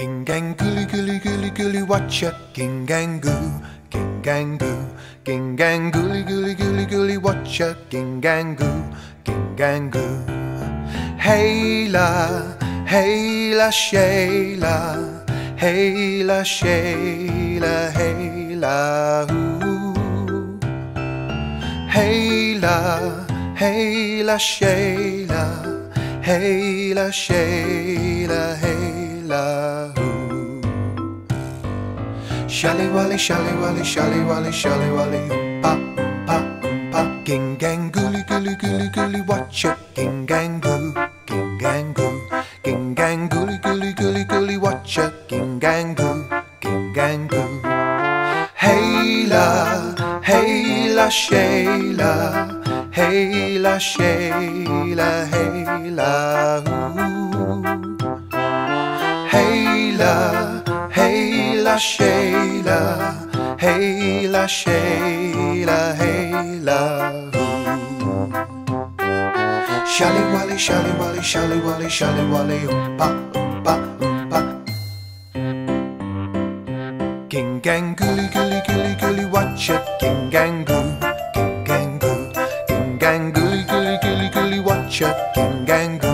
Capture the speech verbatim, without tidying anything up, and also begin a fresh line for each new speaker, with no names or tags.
Ging gang gooly gooly gooly gooly watcha ging gang goo ging gang goo ging gang gooly gooly gooly gooly watcha ging gang goo ging gang goo. Hey la hey la Shayla, hey la Shayla, hey la hoo. Hey la hey la Shayla, hey la Shayla, hey la hoo. Shally wally shally wally shally wally shally wally pa pa pa. Ging gang gooly gooly gooly gooly watcha ging gang goo ging gang goo ging gang gooly gooly gooly gooly watcha ging gang goo ging gang goo. Hey la hey la Shayla, hey la Shayla, hey la hoo. Hey la hey la Shayla, hey la Shayla, hey la hoo. Shally wally shally wally shally wally shally wally pa pa pa. Ging gang gooly gooly gooly gooly watcha ging gang goo ging gang goo ging gang gooly gooly gooly gooly watcha ging gang goo